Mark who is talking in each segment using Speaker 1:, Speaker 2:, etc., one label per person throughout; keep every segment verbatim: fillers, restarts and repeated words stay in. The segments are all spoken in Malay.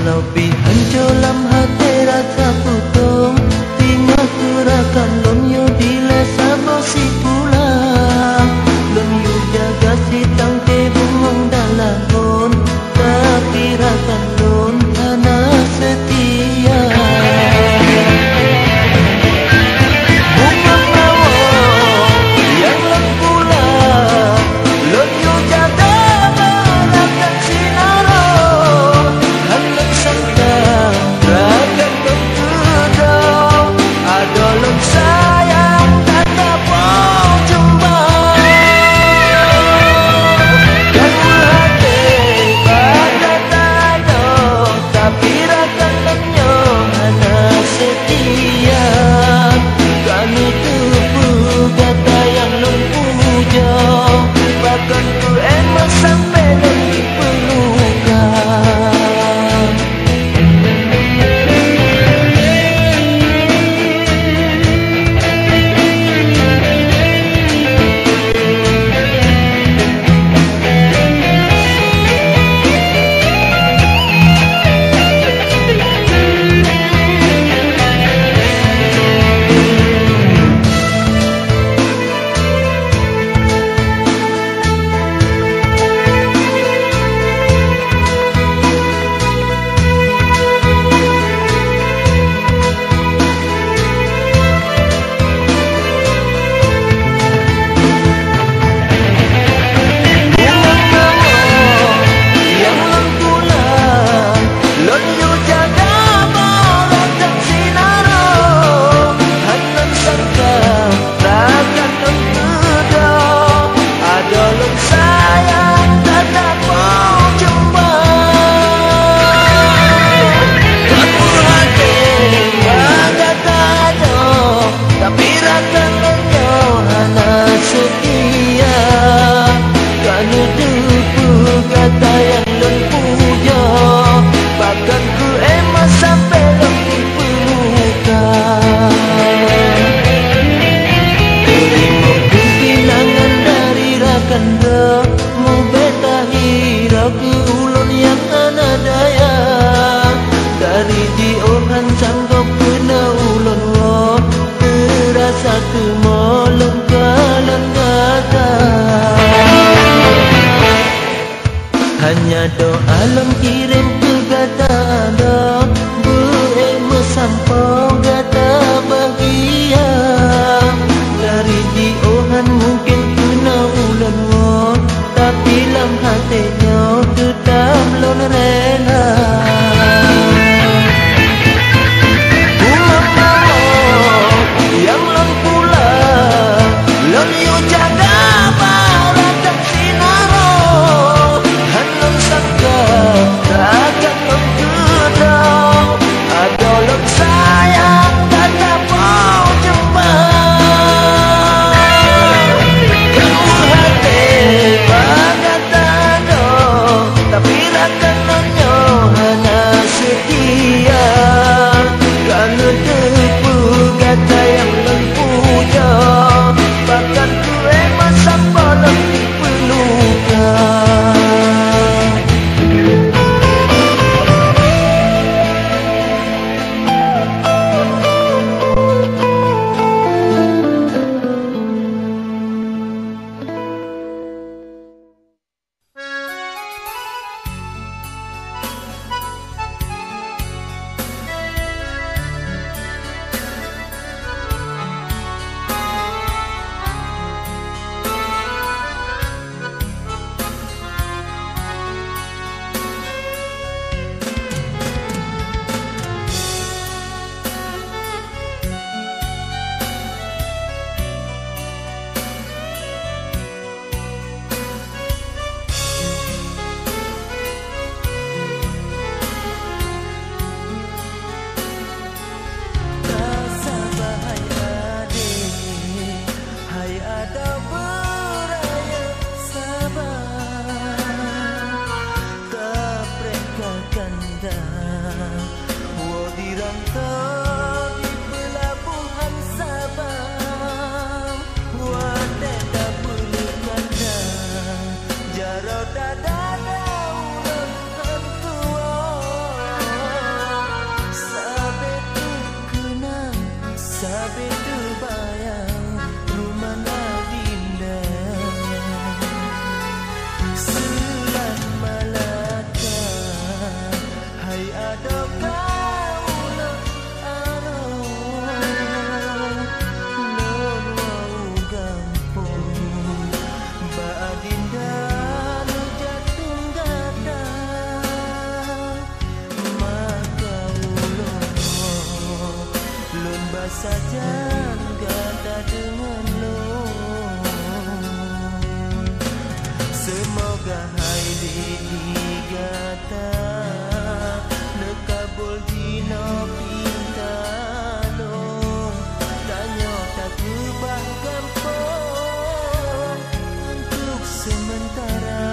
Speaker 1: Lopi anjolam hati rasa putung tinggal kurakan lom yu dile sabo si pulang lom yu jaga si tangke bungong dalahon tapi rakan lom tanah setia bungong lawon yang lom pulang lom yu jaga merakan sinaron hanap sangkang rakan lom tudong adolom sayang kata ada kau lo aro non wau gampong baadinda lo jatuh gada maka ulo lon basajan gada dengan lo. Semoga hai digata nekabul dino pinta lo tanya tak ubah gampang untuk sementara.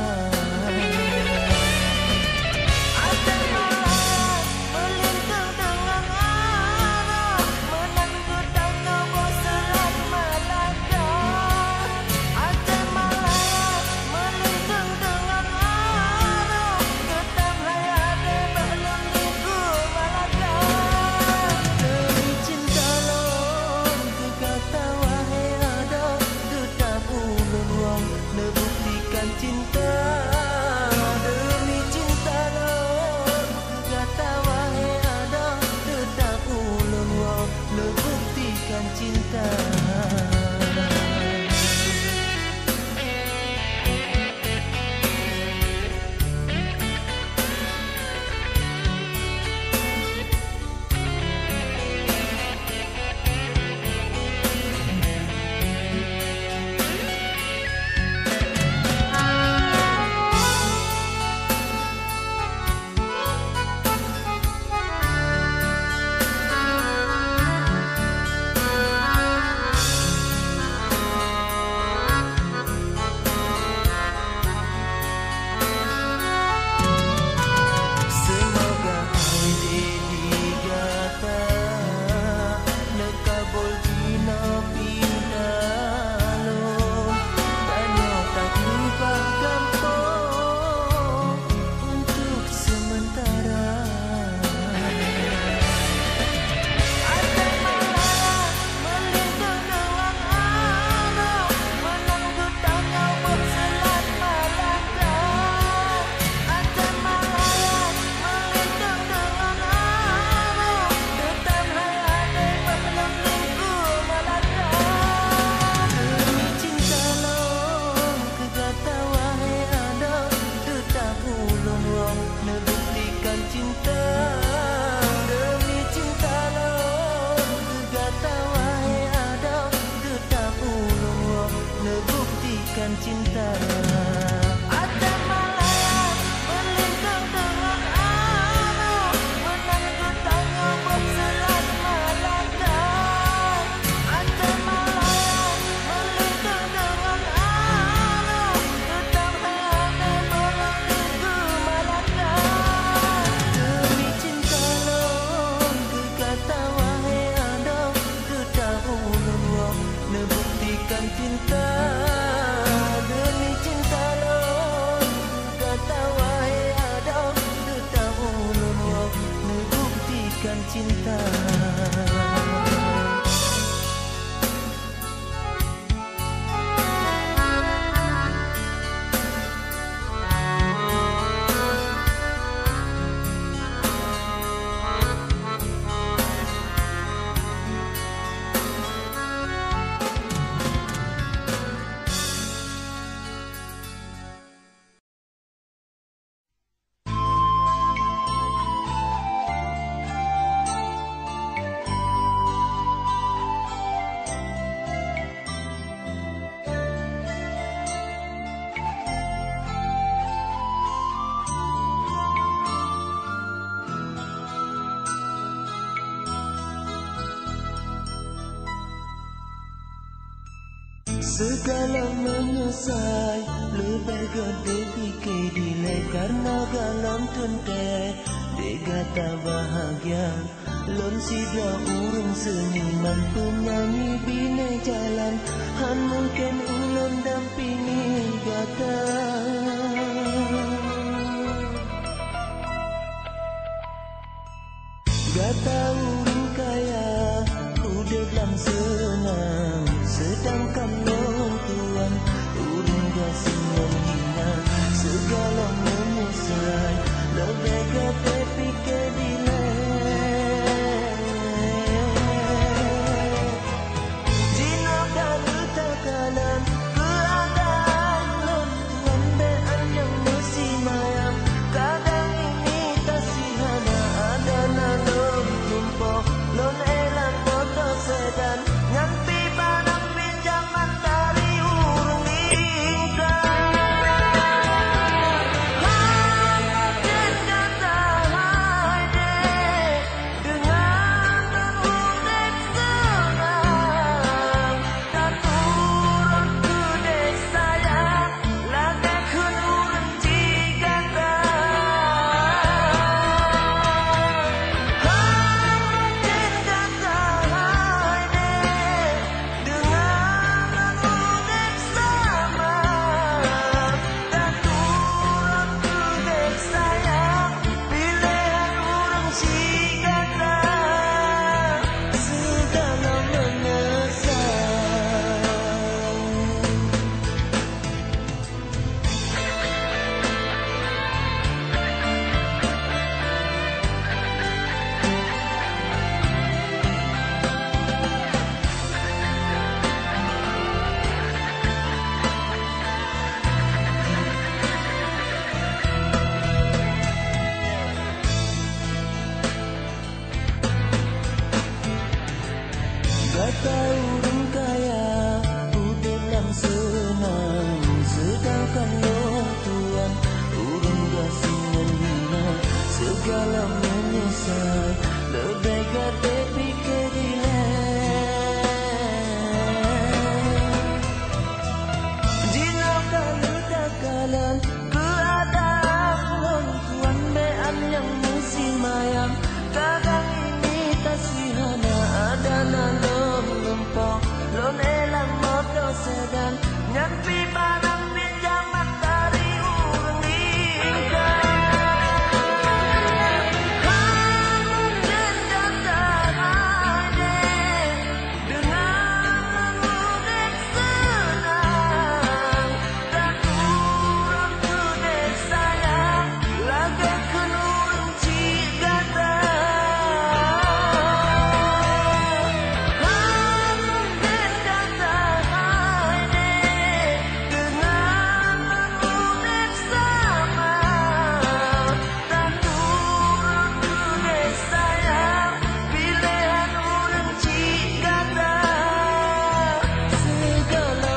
Speaker 1: Cinta ada malam melintang dengan arah menanggut tanya berselat malaka. Ada malam melintang dengan arah tetap ada menunggu malaka. Demi cinta long kekata wahai ada tetap ulun nebuktikan cinta. Cinta segala menyesal lebih gede pikir dile karena galam tunte degata bahagia lon sida urung seniman penyanyi bine jalan han mungkin ulun dampingi gata gata urung kaya udah dalam senang sedangkan non tuan urung gasing menghina segala menyesal lebih gede pikir menyesal, lebih gede pikir dilek. Jika kalau takalan keadaan tuan bean yang musimayang, kadang ini tasihana ada nalom lempok, lon elang motor sedan, nyampi barang pinjaman dari urang ingkang. Hamun dendam darade dengan mengudek senang, tak kurang kudek sayang, lagakan urang cigata. Hamun dendam darade dengan mengudek sama, tak kurang kudek sayang, pilihan urang cigata. Segala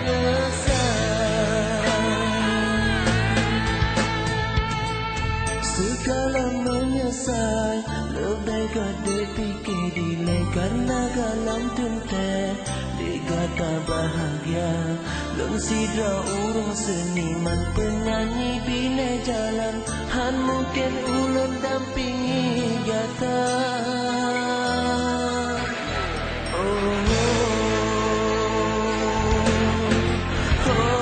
Speaker 1: menyesal, segala menyesal, lebih gede pikir dilek, karena galam tunte digata bahagia. Lon sidra urang seniman penyanyi bina jalan, han mungkin ulun dampingi gata. Oh, oh, oh, oh.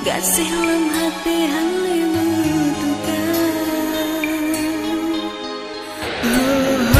Speaker 2: Kasih lem hati halimu tukang oh, oh.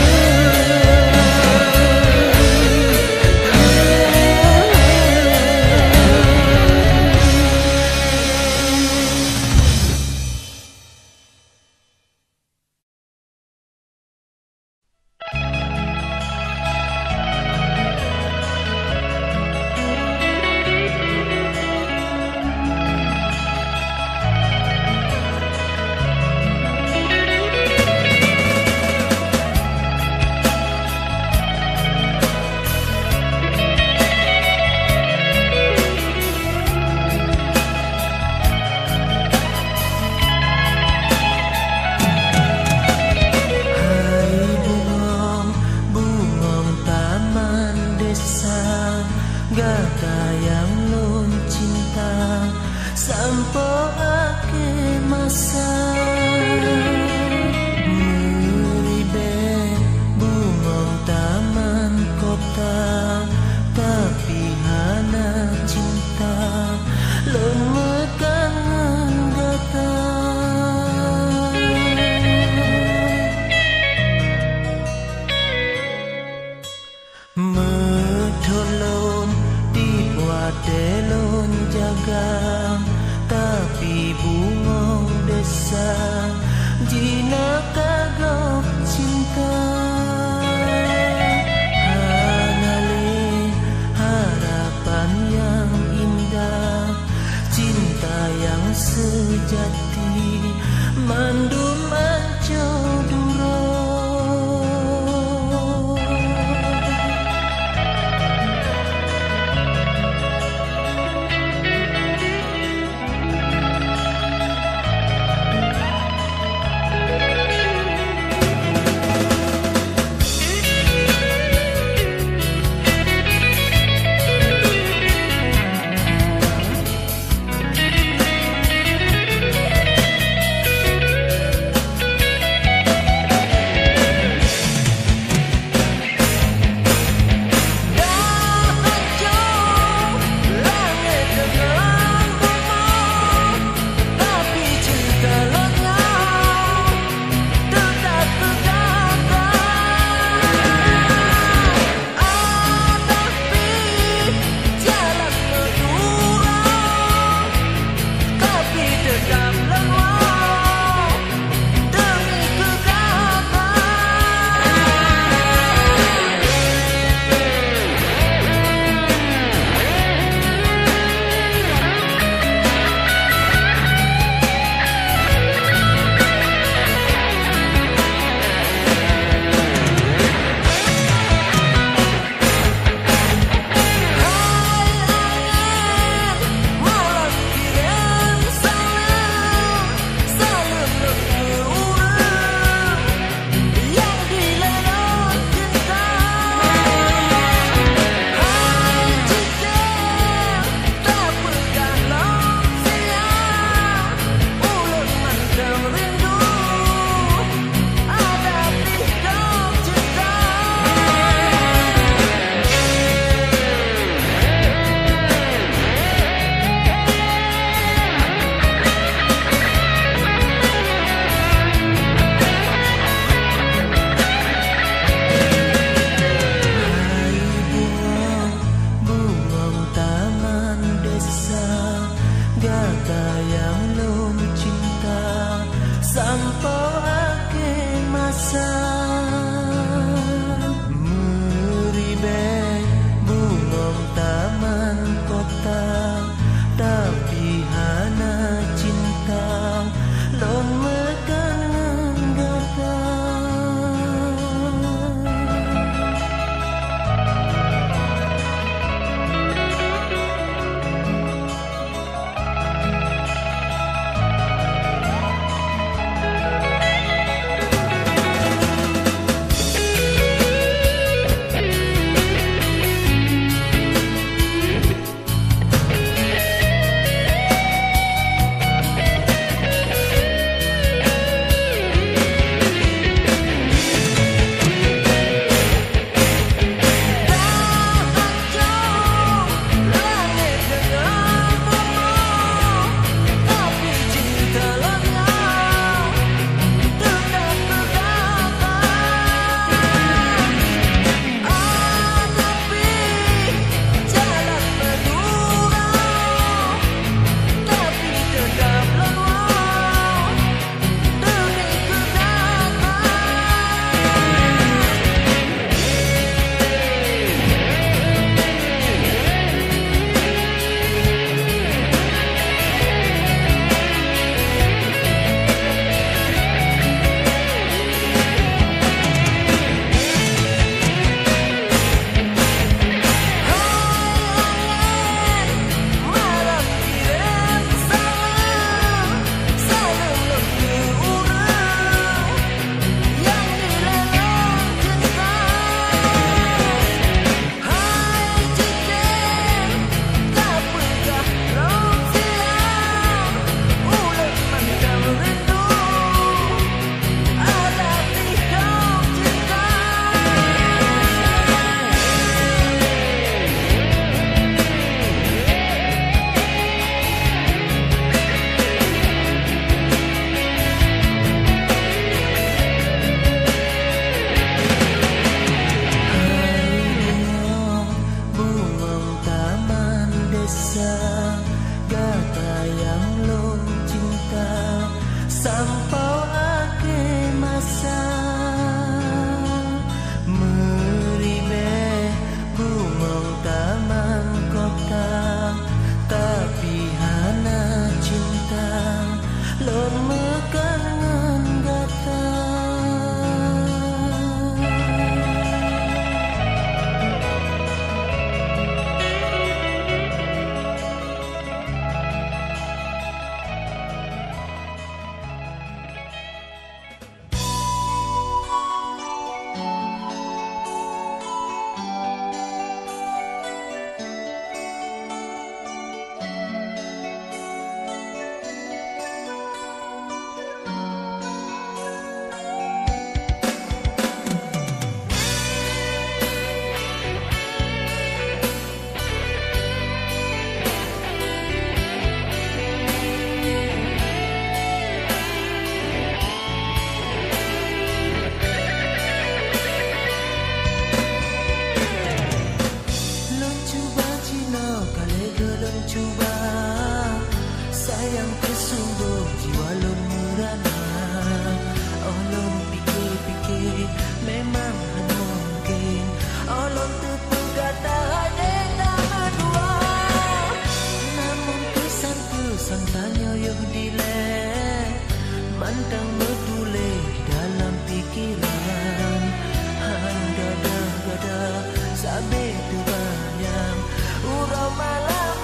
Speaker 1: sayangku sungguh jiwa lo merana. Oh lo pikir-pikir memang mungkin. Oh lo tutup kata kita berdua. Namun kesan-kesan tanya yo dilek mantang medule dalam pikiran. Handa gada sabe tu banyak urau malam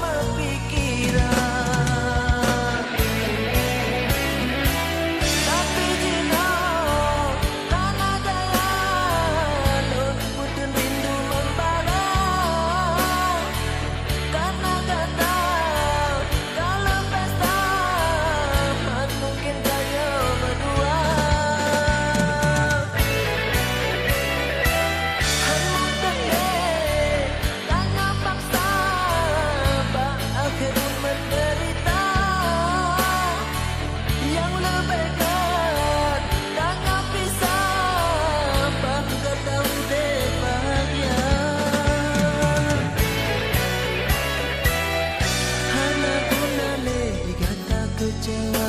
Speaker 1: pikiran. Tapi jika tanah daya lo putun rindu membara. Karena kata kalau pesta mungkin kaya berdua. Hamu tengah tanya paksa bah akhirnya menderita. Yang lebih dekat tanya pisah bah kata udah bahagia. Hana guna le kata kecewa.